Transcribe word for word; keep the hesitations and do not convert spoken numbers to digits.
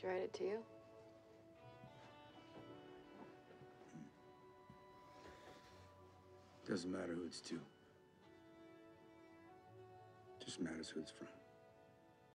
you write it to you? Doesn't matter who it's to. Just matters who it's from.